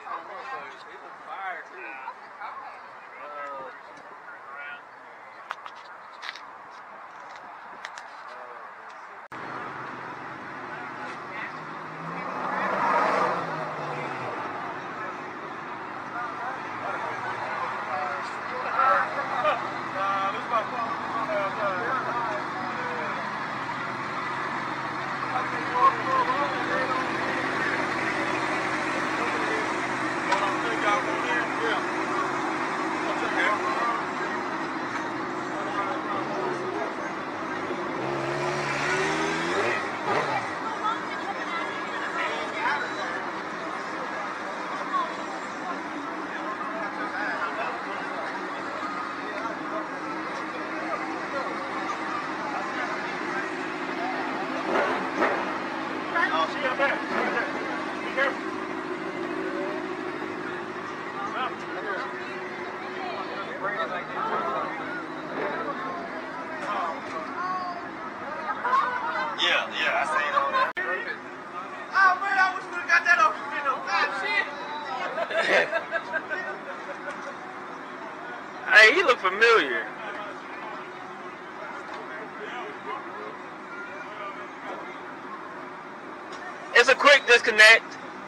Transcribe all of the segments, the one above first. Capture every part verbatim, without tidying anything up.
Yeah, yeah, I seen all that. Oh man, I wish we would've got that off the video. Ah, shit. Hey, he look familiar. It's a quick disconnect.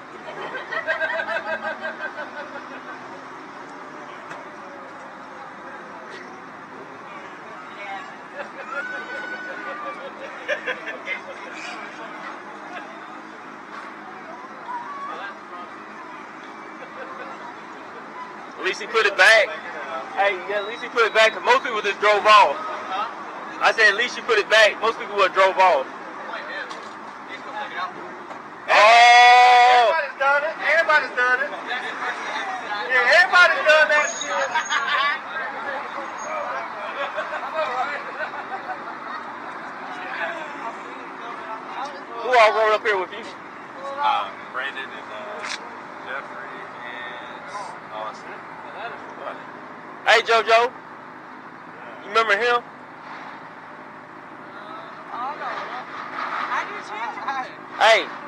At least he put it back. Hey, yeah, at least he put it back, because most people just drove off. I said, at least you put it back. Most people would have drove off. Oh! Everybody's done it. Everybody's done it. Yeah, everybody's done that shit. Who all rode up here with you? Uh, Brandon and uh, Jeffrey and Austin. Hey, JoJo. You remember him? I do too. Hey.